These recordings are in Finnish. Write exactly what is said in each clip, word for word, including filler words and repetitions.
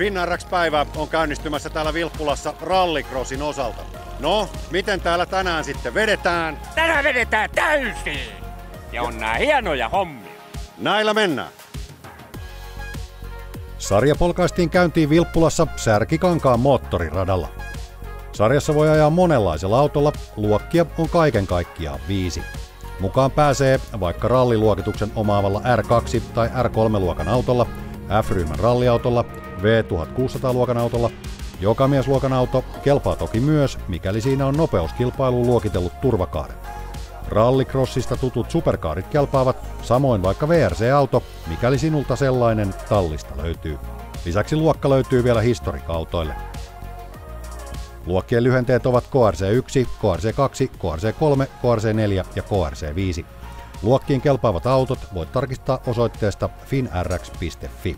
FinRX-päivä on käynnistymässä täällä Vilppulassa rallycrossin osalta. No, miten täällä tänään sitten vedetään? Tänään vedetään täysin! Ja on nää hienoja hommia. Näillä mennään. Sarja polkaistiin käyntiin Vilppulassa Särkikankaan moottoriradalla. Sarjassa voi ajaa monenlaisella autolla, luokkia on kaiken kaikkiaan viisi. Mukaan pääsee vaikka ralliluokituksen omaavalla R kaksi- tai R kolme-luokan autolla, F-ryhmän ralliautolla, V tuhatkuusisataa-luokan autolla. Jokamiesluokan auto kelpaa toki myös, mikäli siinä on nopeuskilpailuun luokitellut turvakaaret. Rallycrossista tutut superkaarit kelpaavat, samoin vaikka V R C-auto, mikäli sinulta sellainen tallista löytyy. Lisäksi luokka löytyy vielä historic-autoille. Luokkien lyhenteet ovat K R C yksi, K R C kaksi, K R C kolme, K R C neljä ja K R C viisi. Luokkiin kelpaavat autot voit tarkistaa osoitteesta finrx piste fi.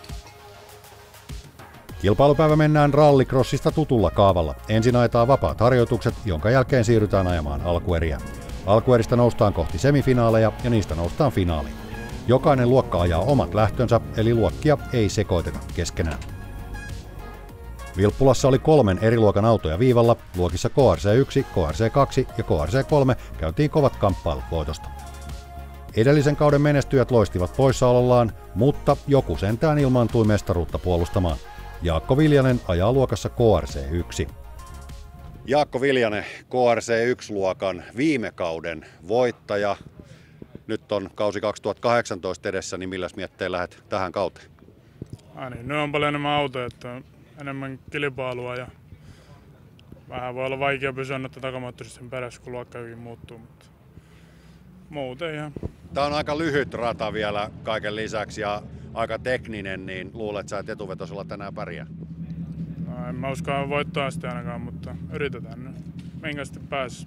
Kilpailupäivä mennään rallycrossista tutulla kaavalla. Ensin ajetaan vapaat harjoitukset, jonka jälkeen siirrytään ajamaan alkueriä. Alkueristä noustaan kohti semifinaaleja ja niistä noustaan finaaliin. Jokainen luokka ajaa omat lähtönsä, eli luokkia ei sekoiteta keskenään. Vilppulassa oli kolmen eri luokan autoja viivalla, luokissa K R C yksi, K R C kaksi ja K R C kolme käytiin kovat kamppailut voitosta. Edellisen kauden menestyjät loistivat poissaolollaan, mutta joku sentään ilmaantui mestaruutta puolustamaan. Jaakko Viljanen ajaa luokassa K R C yksi. Jaakko Viljanen, K R C yksi-luokan viime kauden voittaja. Nyt on kausi kaksituhattakahdeksantoista edessä, niin milläs miettein lähdet tähän kauteen? Ah niin, nyt on paljon enemmän autoja, että on enemmän kilpailua ja vähän voi olla vaikea pysyä näitä takamoottorissa sen perässä, kun luokkakin muuttuu, mutta muuten ihan. Tämä on aika lyhyt rata vielä kaiken lisäksi ja aika tekninen, niin luulet sä, että etuvetoisella tänään pärjää? No, en mä usko voittaa sitä ainakaan, mutta yritetään nyt. Minkä sitten pääs.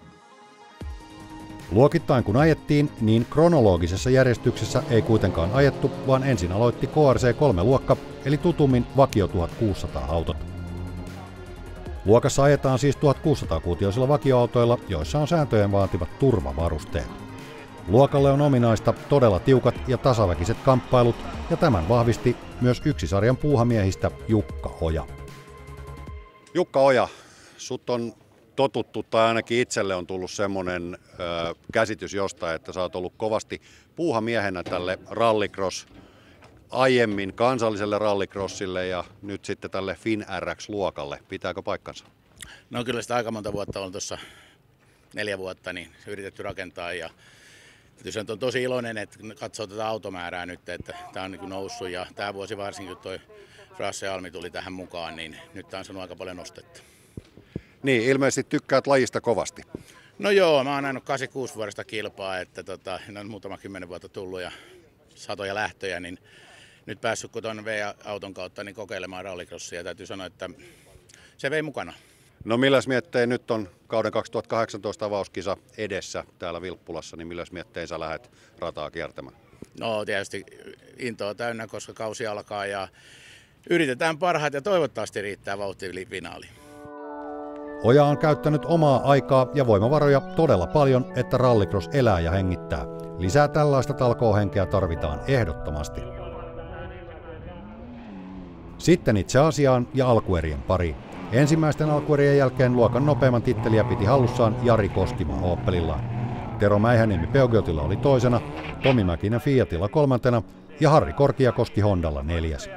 Luokittain kun ajettiin, niin kronologisessa järjestyksessä ei kuitenkaan ajettu, vaan ensin aloitti K R C kolme luokka, eli tutummin vakio tuhatkuusisataa autot. Luokassa ajetaan siis tuhatkuusisataa-kuutioisilla vakioautoilla, joissa on sääntöjen vaativat turvavarusteet. Luokalle on ominaista todella tiukat ja tasaväkiset kamppailut, ja tämän vahvisti myös yksi sarjan puuhamiehistä Jukka Oja. Jukka Oja, sut on totuttu tai ainakin itselle on tullut semmoinen ö, käsitys jostain, että sä oot ollut kovasti puuhamiehenä tälle rallycross, aiemmin kansalliselle rallycrossille ja nyt sitten tälle FinRX-luokalle. Pitääkö paikkansa? No kyllä sitä aika monta vuotta on tuossa neljä vuotta niin yritetty rakentaa ja se on tosi iloinen, että katsoo tätä automäärää nyt, että tämä on niin noussut ja tämä vuosi varsinkin, kun toi Frasse Almi tuli tähän mukaan, niin nyt tämä on saanut aika paljon nostetta. Niin, ilmeisesti tykkäät lajista kovasti. No joo, mä oon ajanut kahdeksankymmentäkuusi vuodesta kilpaa, että tota, on muutama kymmenen vuotta tullut ja satoja lähtöjä, niin nyt päässyt kun tuon V-auton kautta niin kokeilemaan rallycrossia ja täytyy sanoa, että se vei mukana. No milläs miettein nyt on kauden kaksituhattakahdeksantoista avauskisa edessä täällä Vilppulassa, niin milläs miettein sä lähdet rataa kiertämään? No tietysti intoa täynnä, koska kausi alkaa ja yritetään parhaat ja toivottavasti riittää vauhti finaaliin. Oja on käyttänyt omaa aikaa ja voimavaroja todella paljon, että rallycross elää ja hengittää. Lisää tällaista talkoohenkeä tarvitaan ehdottomasti. Sitten itse asiaan ja alkuerien pariin. Ensimmäisten alkuerien jälkeen luokan nopeimman titteliä piti hallussaan Jari Koskima Opelillaan. Tero Mäihäniemi Peugeotilla oli toisena, Tomi Mäkinen Fiatilla kolmantena ja Harri Korkiakoski Hondalla neljäs.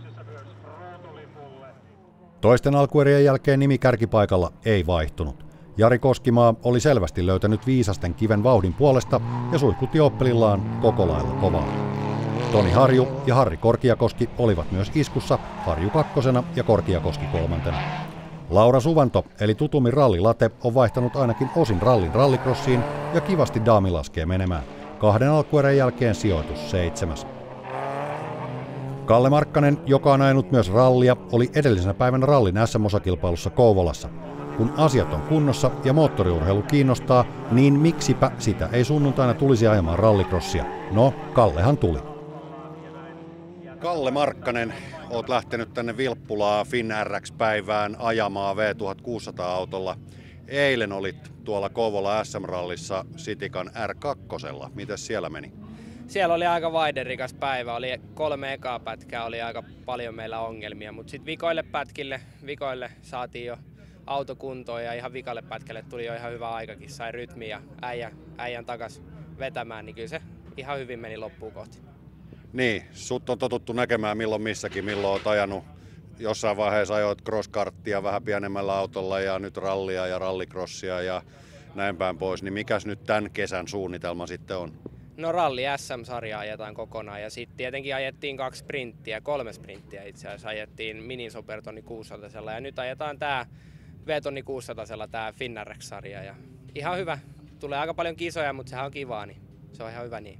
Toisten alkuerien jälkeen nimi kärkipaikalla ei vaihtunut. Jari Koskimaa oli selvästi löytänyt viisasten kiven vauhdin puolesta ja suihkutti Opelillaan koko lailla kovaa. Toni Harju ja Harri Korkiakoski olivat myös iskussa, Harju kakkosena ja Korkiakoski kolmantena. Laura Suvanto, eli tutummin rallilate, on vaihtanut ainakin osin rallin rallycrossiin ja kivasti daami laskee menemään. Kahden alkuerän jälkeen sijoitus seitsemäs. Kalle Markkanen, joka on ajanut myös rallia, oli edellisenä päivänä rallin S M-osakilpailussa Kouvolassa. Kun asiat on kunnossa ja moottoriurheilu kiinnostaa, niin miksipä sitä ei sunnuntaina tulisi ajamaan rallycrossia? No, Kallehan tuli. Kalle Markkanen, oot lähtenyt tänne Vilppulaan FinRX-päivään ajamaan V tuhatkuusisataa-autolla. Eilen olit tuolla Kouvola S M-rallissa Citikan R kaksi. Mites siellä meni? siellä oli aika vaiderikas päivä. Oli kolme ekaa pätkää, oli aika paljon meillä ongelmia, mutta sitten vikoille pätkille, vikoille saatiin jo auto kuntoon ja ihan vikalle pätkälle tuli jo ihan hyvä aikakin. Sai rytmiä ja äijä, äijän takas vetämään, niin kyllä se ihan hyvin meni loppuun kohti. Niin, sut on totuttu näkemään milloin missäkin, milloin oot ajanut. Jossain vaiheessa ajoit cross-karttia vähän pienemmällä autolla ja nyt rallia ja rallycrossia ja näin päin pois. Niin mikäs nyt tämän kesän suunnitelma sitten on? No ralli S M-sarjaa ajetaan kokonaan ja sitten tietenkin ajettiin kaksi sprinttiä, kolme sprinttiä itse asiassa. Ajettiin mini supertonni kuusisataa ja nyt ajetaan tää V-tonni kuusisataa tää Finnarex-sarja. Ja ihan hyvä. Tulee aika paljon kisoja, mutta sehän on kivaa, niin se on ihan hyvä niin.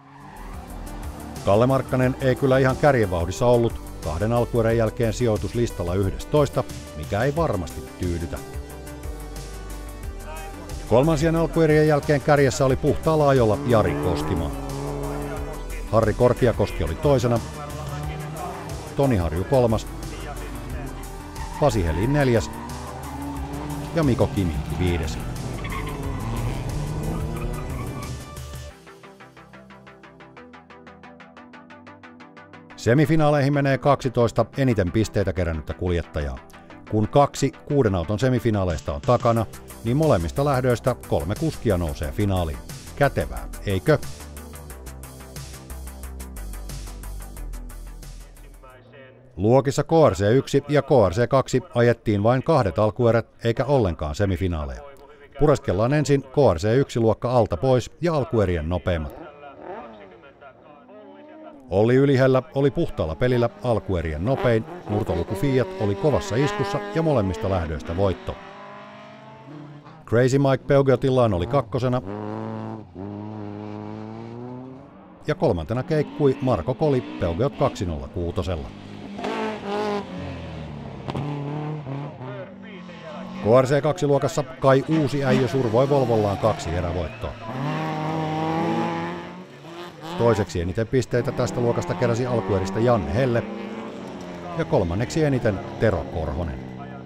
Kalle Markkanen ei kyllä ihan kärjenvauhdissa ollut, kahden alkuerän jälkeen sijoituslistalla yksitoista, mikä ei varmasti tyydytä. Kolmansien alkuerien jälkeen kärjessä oli puhtaalla ajolla Jari Koskimaa. Harri Korkiakoski oli toisena, Toni Harju kolmas, Pasi Helin neljäs ja Mikko Kiminki viides. Semifinaaleihin menee kaksitoista eniten pisteitä kerännyttä kuljettajaa. Kun kaksi kuuden auton semifinaaleista on takana, niin molemmista lähdöistä kolme kuskia nousee finaaliin. Kätevää, eikö? Luokissa K R C yksi ja K R C kaksi ajettiin vain kahdet alkuerät eikä ollenkaan semifinaaleja. Pureskellaan ensin K R C yksi luokka alta pois ja alkuerien nopeimmat. Olli Ylihellä oli puhtaalla pelillä alkuerien nopein, murtoluku Fiat oli kovassa iskussa ja molemmista lähdöistä voitto. Crazy Mike Peugeotillaan oli kakkosena ja kolmantena keikkui Marko Koli Peugeot kaksisataakuusi. K R C kaksi luokassa Kai Uusi äijö survoi Volvollaan kaksi erävoittoa. Toiseksi eniten pisteitä tästä luokasta keräsi alkueristä Janne Helle ja kolmanneksi eniten Tero Korhonen.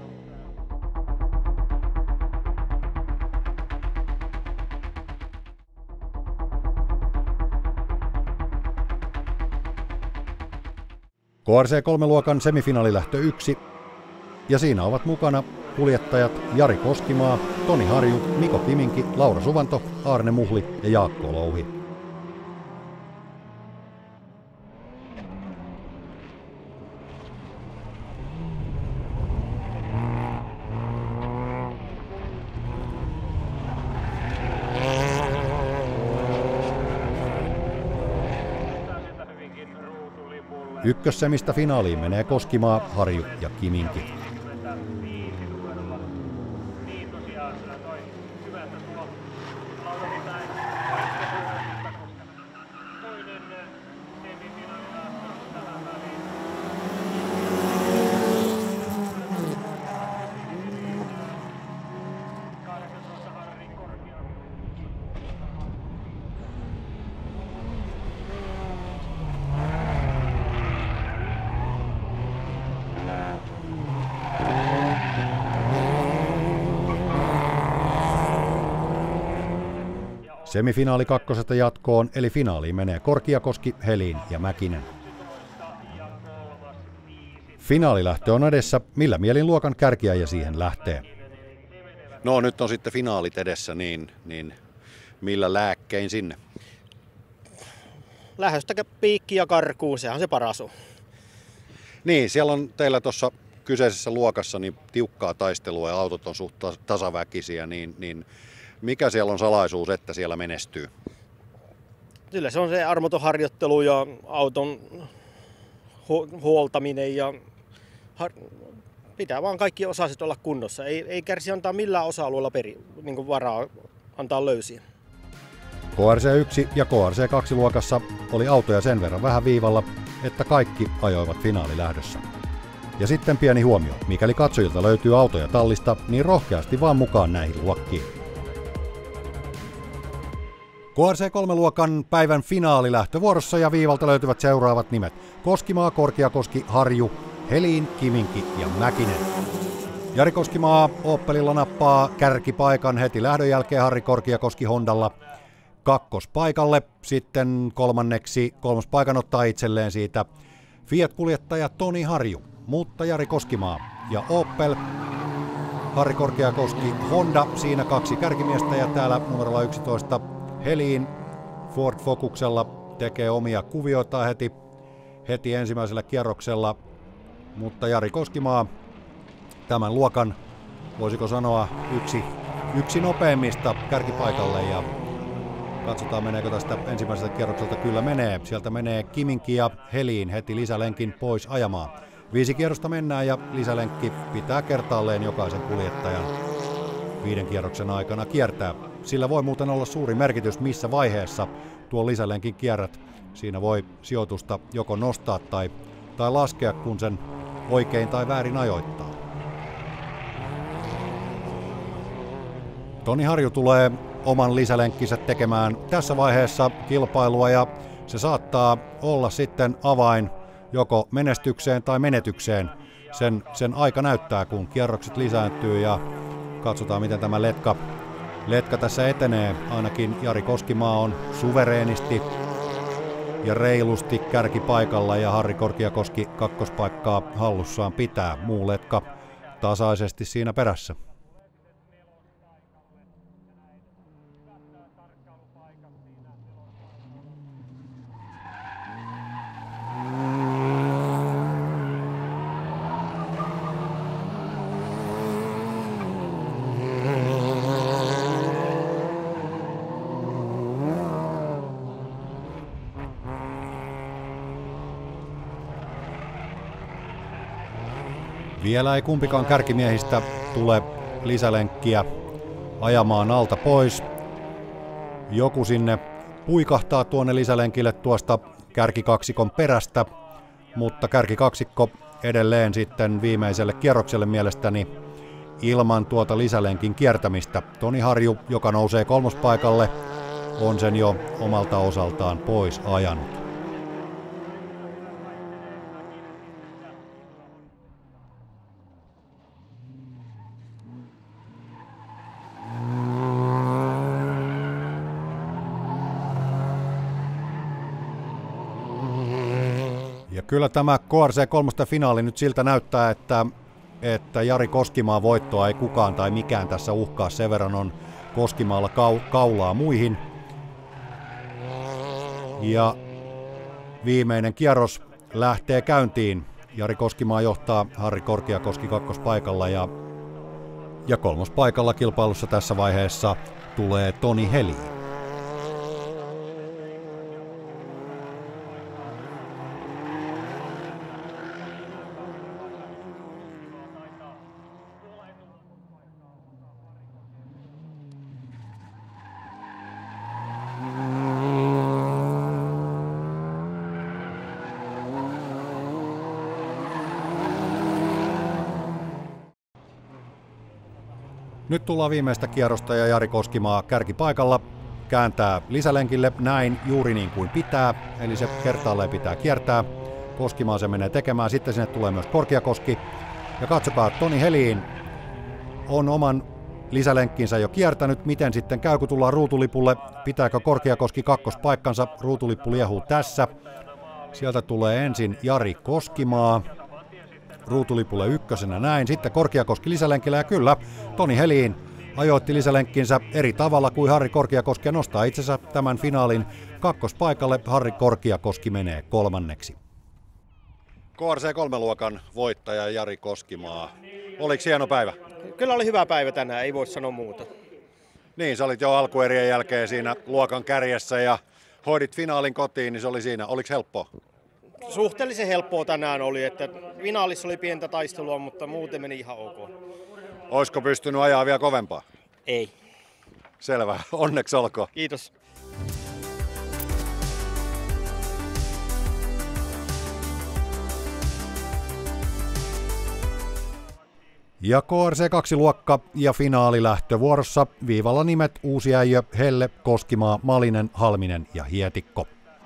K R C kolme luokan semifinaalilähtö yksi ja siinä ovat mukana kuljettajat Jari Koskimaa, Toni Harju, Mikko Kiminki, Laura Suvanto, Aarne Muhli ja Jaakko Louhi. Ykkössemistä finaaliin menee Koskimaa, Harju ja Kiminki. Semifinaali kakkosesta jatkoon, eli finaaliin menee Korkiakoski, Helin ja Mäkinen. Finaalilähtö on edessä, millä mielin luokan kärkiäjä siihen lähtee? No nyt on sitten finaalit edessä, niin, niin millä lääkkein sinne? Lähdöstä piikki ja karkuun, sehän on se paras on. Niin, siellä on teillä tuossa kyseisessä luokassa niin tiukkaa taistelua ja autot on suht tasaväkisiä, niin, niin mikä siellä on salaisuus, että siellä menestyy? Kyllä se on se armoton harjoittelu ja auton hu- huoltaminen ja har- pitää vaan kaikki osaset olla kunnossa. Ei, ei kärsi antaa millään osa-alueella peri, niin varaa antaa löysiä. K R C yksi ja K R C kaksi luokassa oli autoja sen verran vähän viivalla, että kaikki ajoivat finaalilähdössä. Ja sitten pieni huomio, mikäli katsojilta löytyy autoja tallista, niin rohkeasti vaan mukaan näihin luokkiin. K R C kolme luokan päivän finaalilähtövuorossa ja viivalta löytyvät seuraavat nimet. Koskimaa, Korkiakoski, Harju, Helin, Kiminki ja Mäkinen. Jari Koskimaa Opelilla nappaa kärkipaikan heti lähdön jälkeen Harri Korkiakoski Hondalla. kakkospaikalle. Sitten kolmanneksi kolmospaikan ottaa itselleen siitä Fiat-kuljettaja Toni Harju, mutta Jari Koskimaa ja Opel. Harri Korkeakoski Honda, siinä kaksi kärkimiestä ja täällä numerolla yksitoista Helin Ford Focuksella tekee omia kuvioita heti, heti ensimmäisellä kierroksella, mutta Jari Koskimaa tämän luokan, voisiko sanoa, yksi, yksi nopeimmista kärkipaikalle ja katsotaan meneekö tästä ensimmäiseltä kierrokselta, kyllä menee. Sieltä menee Kiminki ja Heliin heti lisälenkin pois ajamaan. Viisi kierrosta mennään ja lisälenkki pitää kertaalleen jokaisen kuljettajan viiden kierroksen aikana kiertää. Sillä voi muuten olla suuri merkitys, missä vaiheessa tuon lisälenkin kierrät. Siinä voi sijoitusta joko nostaa tai, tai laskea, kun sen oikein tai väärin ajoittaa. Toni Harju tulee oman lisälenkkinsä tekemään tässä vaiheessa kilpailua ja se saattaa olla sitten avain joko menestykseen tai menetykseen. Sen, sen aika näyttää, kun kierrokset lisääntyy ja katsotaan, miten tämä letka, letka tässä etenee. Ainakin Jari Koskimaa on suvereenisti ja reilusti kärkipaikalla ja Harri Korkeakoski kakkospaikkaa hallussaan pitää. Muu letka tasaisesti siinä perässä. Vielä ei kumpikaan kärkimiehistä tule lisälenkkiä ajamaan alta pois. Joku sinne puikahtaa tuonne lisälenkille tuosta kärkikaksikon perästä, mutta kärkikaksikko edelleen sitten viimeiselle kierrokselle mielestäni ilman tuota lisälenkin kiertämistä. Toni Harju, joka nousee kolmospaikalle, on sen jo omalta osaltaan pois ajanut. Kyllä tämä K R C kolme finaali nyt siltä näyttää, että, että Jari Koskimaa voittoa ei kukaan tai mikään tässä uhkaa. Sen verran on Koskimaalla kau, kaulaa muihin. Ja viimeinen kierros lähtee käyntiin. Jari Koskimaa johtaa Harri Korkeakoski kakkospaikalla ja, ja kolmospaikalla kilpailussa tässä vaiheessa tulee Toni Heli. Nyt tullaan viimeistä kierrosta ja Jari Koskimaa kärkipaikalla kääntää lisälenkille näin juuri niin kuin pitää, eli se kertaalleen pitää kiertää. Koskimaa se menee tekemään, sitten sinne tulee myös Korkeakoski. Ja katsokaa, Toni Heliin on oman lisälenkkinsä jo kiertänyt, miten sitten käy, kun tullaan ruutulipulle. Pitääkö Korkeakoski kakkospaikkansa? Ruutulippu liehuu tässä. Sieltä tulee ensin Jari Koskimaa. Ruutulipulle ykkösenä näin, sitten Korkeakoski lisälenkillä ja kyllä, Toni Heliin ajoitti lisälenkkinsä eri tavalla kuin Harri Korkeakoski ja nostaa itsensä tämän finaalin kakkospaikalle. Harri Korkeakoski menee kolmanneksi. K R C kolme luokan voittaja Jari Koskimaa. Oliko hieno päivä? Kyllä oli hyvä päivä tänään, ei voi sanoa muuta. Niin, sä olit jo alkuerien jälkeen siinä luokan kärjessä ja hoidit finaalin kotiin, niin se oli siinä. Oliko helppoa? Suhteellisen helppoa tänään oli, että finaalissa oli pientä taistelua, mutta muuten meni ihan ok. Olisiko pystynyt ajaa vielä kovempaa? Ei. Selvä, onneksi olkoon. Kiitos. Ja K R C kaksi luokka ja finaali lähtövuorossa viivalla nimet Uusi Äijö, Helle, Koskimaa, Malinen, Halminen ja Hietikko.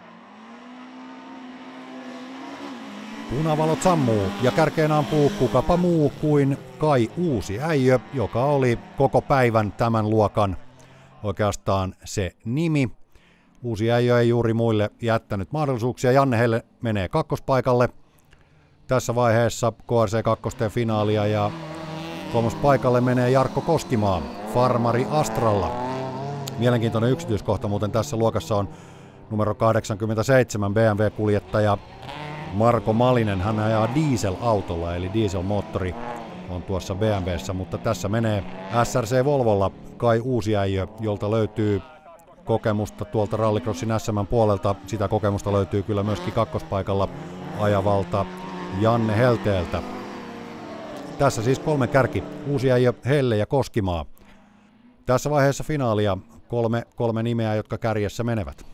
Punavalot sammuu ja kärkeen ampuu kukapa muu kuin Kai Uusi Äijö, joka oli koko päivän tämän luokan oikeastaan se nimi. Uusi äijö ei juuri muille jättänyt mahdollisuuksia. Janne Helle menee kakkospaikalle tässä vaiheessa K R C kaksi finaalia ja kolmospaikalle menee Jarkko Koskimaa Farmari Astralla. Mielenkiintoinen yksityiskohta muuten tässä luokassa on numero kahdeksankymmentäseitsemän B M W-kuljettaja Marko Malinen. Hän ajaa dieselautolla eli dieselmoottori on tuossa B M W:ssä, mutta tässä menee S R C Volvolla Kai Uusiäijö, jolta löytyy kokemusta tuolta Rallycrossin S M:n puolelta. Sitä kokemusta löytyy kyllä myöskin kakkospaikalla ajavalta Janne Helteeltä. Tässä siis kolme kärki, Uusiäijö, Helle ja Koskimaa. Tässä vaiheessa finaalia kolme, kolme nimeä, jotka kärjessä menevät.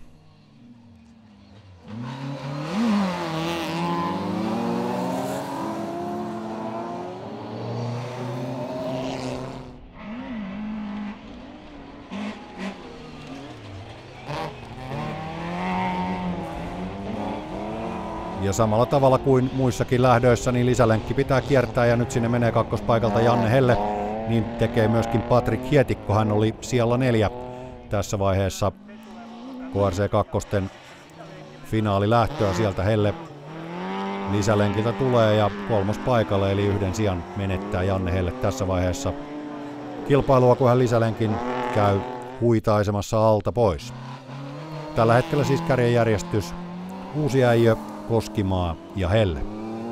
Ja samalla tavalla kuin muissakin lähdöissä, niin lisälenkki pitää kiertää ja nyt sinne menee kakkospaikalta Janne Helle. Niin tekee myöskin Patrik Hietikko, hän oli sijalla neljä tässä vaiheessa K R C kaksi finaalilähtöä. Sieltä Helle lisälenkiltä tulee ja kolmospaikalle eli yhden sijan menettää Janne Helle tässä vaiheessa kilpailua, kun hän lisälenkin käy huitaisemassa alta pois. Tällä hetkellä siis kärjenjärjestys Uusiäijö, Koskimaa ja Helle.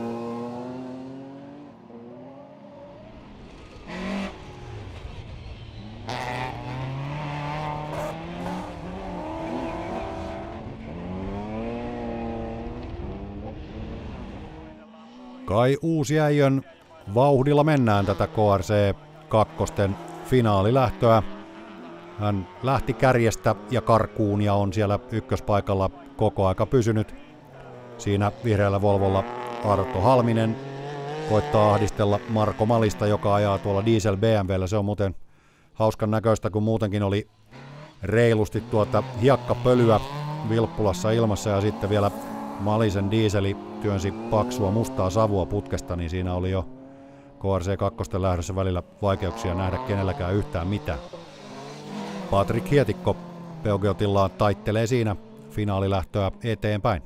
Kai Uusiäijön vauhdilla mennään tätä K R C kaksi finaalilähtöä. Hän lähti kärjestä ja karkuun ja on siellä ykköspaikalla koko aika pysynyt. Siinä vihreällä Volvolla Arto Halminen koittaa ahdistella Marko Malista, joka ajaa tuolla diesel B M W:llä. Se on muuten hauskan näköistä, kun muutenkin oli reilusti tuota hiekkapölyä Vilppulassa ilmassa ja sitten vielä Malisen dieseli työnsi paksua mustaa savua putkesta, niin siinä oli jo K R C kaksi lähdössä välillä vaikeuksia nähdä kenelläkään yhtään mitään. Patrik Hietikko Peugeotillaan taittelee siinä finaalilähtöä eteenpäin.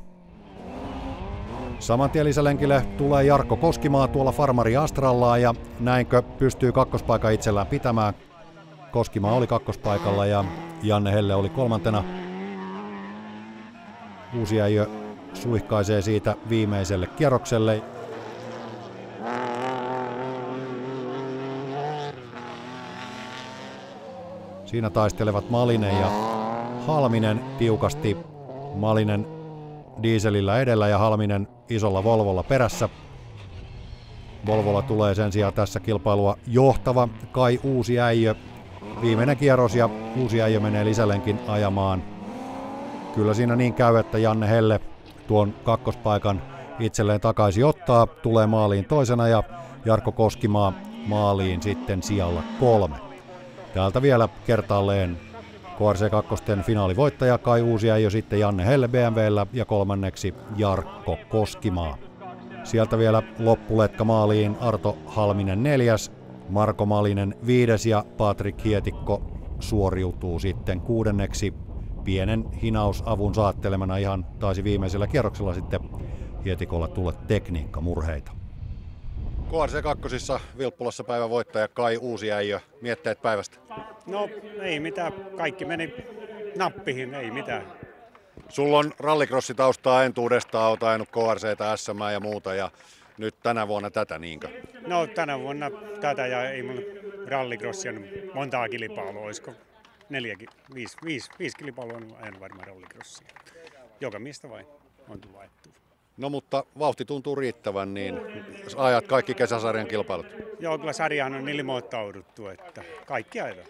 Saman tien lisälenkille tulee Jarkko Koskimaa tuolla Farmari Astrallaan ja näinkö pystyy kakkospaikan itsellään pitämään. Koskimaa oli kakkospaikalla ja Janne Helle oli kolmantena. Uusiäijö suihkaisee siitä viimeiselle kierrokselle. Siinä taistelevat Malinen ja Halminen tiukasti. Malinen dieselillä edellä ja Halminen isolla Volvolla perässä. Volvolla tulee sen sijaan tässä kilpailua johtava Kai Uusiäijö. Viimeinen kierros ja Uusiäijö menee lisälenkin ajamaan. Kyllä siinä niin käy, että Janne Helle tuon kakkospaikan itselleen takaisin ottaa, tulee maaliin toisena ja Jarkko Koskimaa maaliin sitten sijalla kolme. Täältä vielä kertaalleen K R C kaksi finaalivoittaja Kai Uusiäijö, sitten Janne Helle B M W:llä ja kolmanneksi Jarkko Koskimaa. Sieltä vielä loppuletka maaliin Arto Halminen neljäs, Marko Malinen viides ja Patrik Hietikko suoriutuu sitten kuudenneksi. Pienen hinausavun saattelemana ihan taisi viimeisellä kierroksella sitten Hietikolla tulla tekniikkamurheita. K R C kaksi Vilppulassa päivän voittaja Kai Uusiäijö, mietteet päivästä? No ei mitään, kaikki meni nappihin, ei mitään. Sulla on rallycrossitaustaa entuudestaan, olet ajanut K R C:tä, S M ja muuta ja nyt tänä vuonna tätä niinkö? No tänä vuonna tätä ja ei mulla rallycrossia montaa kilpailua, olisiko neljä, viisi, viisi, viisi kilpailua on ajanut varmaan rallycrossia. Joka mistä vain on tullut ajettua. No mutta vauhti tuntuu riittävän, niin ajat kaikki kesäsarjan kilpailut. Joo, kyllä sarjahan on ilmoittauduttu, että kaikki ajetaan.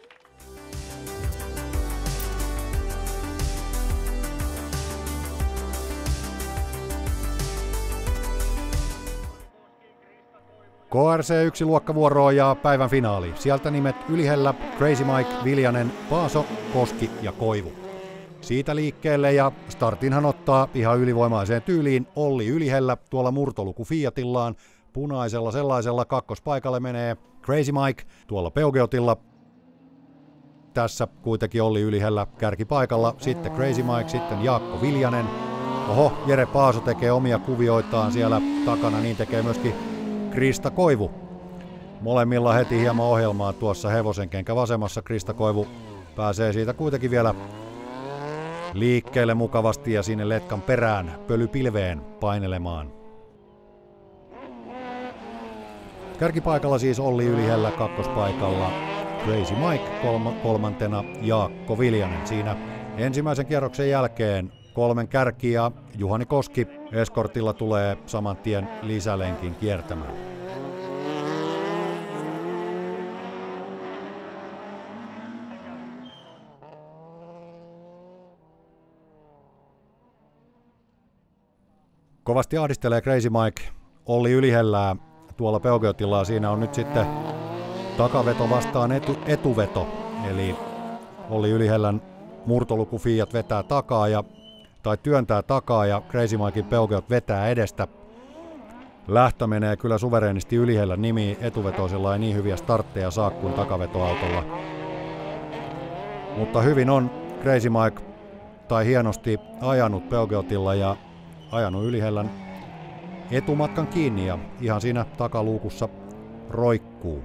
K R C yksi luokkavuoroa ja päivän finaali. Sieltä nimet Ylihellä, Crazy Mike, Viljanen, Paaso, Koski ja Koivu. Siitä liikkeelle ja startinhan ottaa ihan ylivoimaiseen tyyliin Olli Ylihellä tuolla murtoluku Fiatillaan. Punaisella sellaisella kakkospaikalle menee Crazy Mike tuolla Peugeotilla. tässä kuitenkin Olli Ylihellä kärkipaikalla, sitten Crazy Mike, sitten Jaakko Viljanen. Oho, Jere Paaso tekee omia kuvioitaan siellä takana, niin tekee myöskin Krista Koivu. Molemmilla heti hieman ohjelmaa tuossa hevosenkenkä vasemmassa. Krista Koivu pääsee siitä kuitenkin vielä liikkeelle mukavasti ja sinne letkan perään pölypilveen painelemaan. Kärkipaikalla siis Olli Ylihellä, kakkospaikalla Crazy Mike, kolma, kolmantena Jaakko Viljanen. Siinä ensimmäisen kierroksen jälkeen kolmen kärki ja Juhani Koski eskortilla tulee saman tien lisälenkin kiertämään. Kovasti ahdistelee Crazy Mike Olli Ylihellää tuolla Peugeotilla. Siinä on nyt sitten takaveto vastaan etu, etuveto. Eli Olli Ylihellän murtoluku Fiat vetää takaa ja, tai työntää takaa ja Crazy Mikein Peugeot vetää edestä. Lähtö menee kyllä suvereenisti Ylihellän nimi. Etuvetoisella ei niin hyviä startteja saa kuin takavetoautolla. Mutta hyvin on Crazy Mike tai hienosti ajanut Peugeotilla ja ajanut Ylihellän etumatkan kiinni ja ihan siinä takaluukussa roikkuu.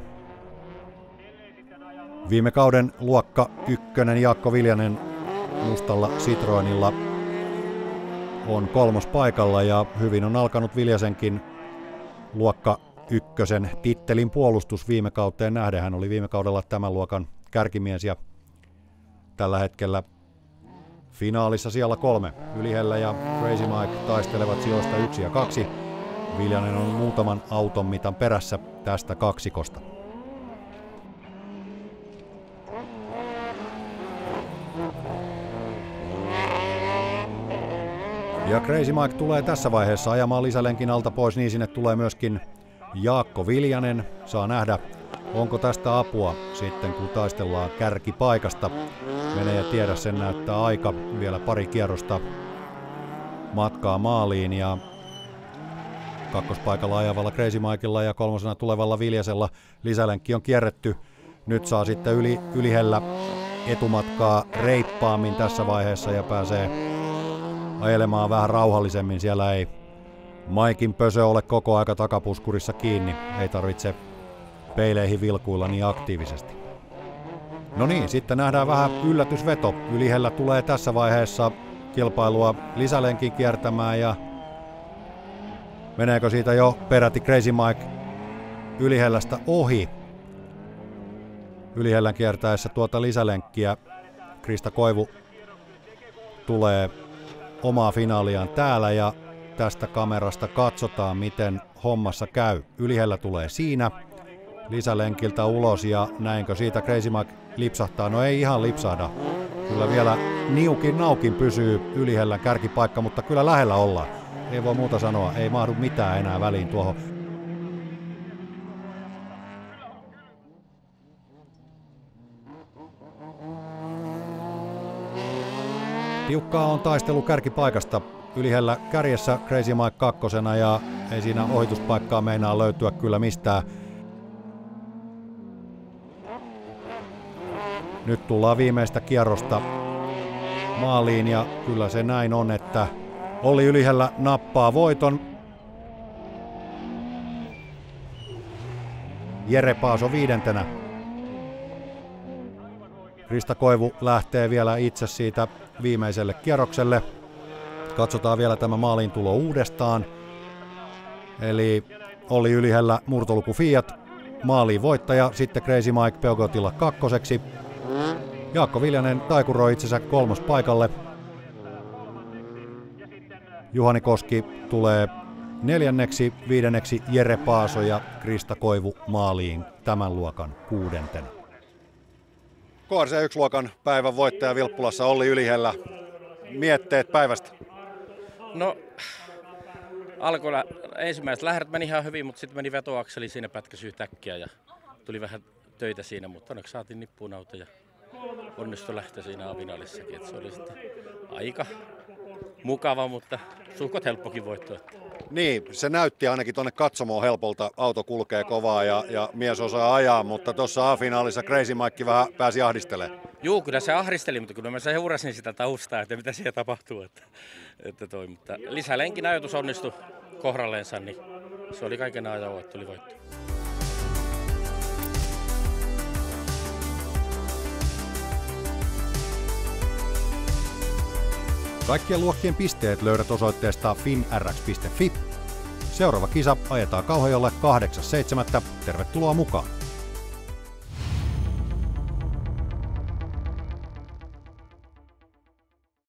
Viime kauden luokka ykkönen Jaakko Viljanen mustalla Citroenilla on kolmospaikalla ja hyvin on alkanut Viljasenkin luokka ykkösen tittelin puolustus viime kauteen nähden. Hän oli viime kaudella tämän luokan kärkimies ja tällä hetkellä finaalissa siellä kolme. Ylihellä ja Crazy Mike taistelevat sijoista yksi ja kaksi. Viljanen on muutaman auton mitan perässä tästä kaksikosta. Ja Crazy Mike tulee tässä vaiheessa ajamaan lisälenkin alta pois, niin sinne tulee myöskin Jaakko Viljanen. Saa nähdä, onko tästä apua sitten, kun taistellaan kärkipaikasta. Mene ja tiedä, sen näyttää aika. Vielä pari kierrosta matkaa maaliin ja kakkospaikalla ajavalla Crazy Mikella ja kolmosena tulevalla Viljasella lisälenkki on kierretty. Nyt saa sitten yli, Ylihellä etumatkaa reippaammin tässä vaiheessa ja pääsee ajelemaan vähän rauhallisemmin. Siellä ei Maikin pösö ole koko aika takapuskurissa kiinni. Ei tarvitse peileihin vilkuilla niin aktiivisesti. No niin, sitten nähdään vähän yllätysveto. Ylihellä tulee tässä vaiheessa kilpailua lisälenkin kiertämään ja meneekö siitä jo peräti Crazy Mike Ylihellästä ohi? Ylihellän kiertäessä tuota lisälenkkiä Krista Koivu tulee omaa finaaliaan täällä ja tästä kamerasta katsotaan, miten hommassa käy. Ylihellä tulee siinä lisälenkiltä ulos ja näinkö siitä Crazy Mike lipsahtaa? No ei ihan lipsahda. Kyllä vielä niukin naukin pysyy Ylihellän kärkipaikka, mutta kyllä lähellä ollaan. Ei voi muuta sanoa, ei mahdu mitään enää väliin tuohon. Tiukkaa on taistelu kärkipaikasta. Ylihellä kärjessä Crazy Mike kakkosena ja ei siinä ohituspaikkaa meinaa löytyä kyllä mistään. Nyt tullaan viimeistä kierrosta maaliin ja kyllä se näin on, että Olli Ylihellä nappaa voiton. Jere Paaso viidentenä. Krista Koivu lähtee vielä itse siitä viimeiselle kierrokselle. Katsotaan vielä tämä maaliin tulo uudestaan. Eli Olli Ylihellä murtoluku Fiat, maaliin voittaja, sitten Crazy Mike Peugeotilla kakkoseksi. Jaakko Viljanen taikuroi itsensä kolmospaikalle. Juhani Koski tulee neljänneksi, viidenneksi Jere Paaso ja Krista Koivu maaliin tämän luokan kuudentena. K R C yksi luokan päivän voittaja Vilppulassa Olli Ylihellä. Mietteet päivästä? No, alkoi ensimmäiset lähdöt meni ihan hyvin, mutta sitten meni vetoakseli siinä pätkäsi yhtäkkiä ja tuli vähän töitä siinä, mutta onneksi saatiin nippuun auto ja onnistui lähteä siinä A-finaalissakin. Et se oli sitten aika mukava, mutta suhkot helppokin voitto. Niin, se näytti ainakin tuonne katsomoon helpolta. Auto kulkee kovaa ja, ja mies osaa ajaa, mutta tuossa A-finaalissa Crazy Mike vähän pääsi ahdistelemaan. Juu, kyllä se ahdisteli, mutta kyllä mä seurasin sitä taustaa, että mitä siellä tapahtuu. Että, että toi, mutta lisälenkin ajoitus onnistui kohdalleensa, niin se oli kaiken ajan, että tuli voitto. Kaikkien luokkien pisteet löydät osoitteesta finrx piste fi. Seuraava kisa ajetaan Kauhajolle kahdeksas seitsemättä. Tervetuloa mukaan!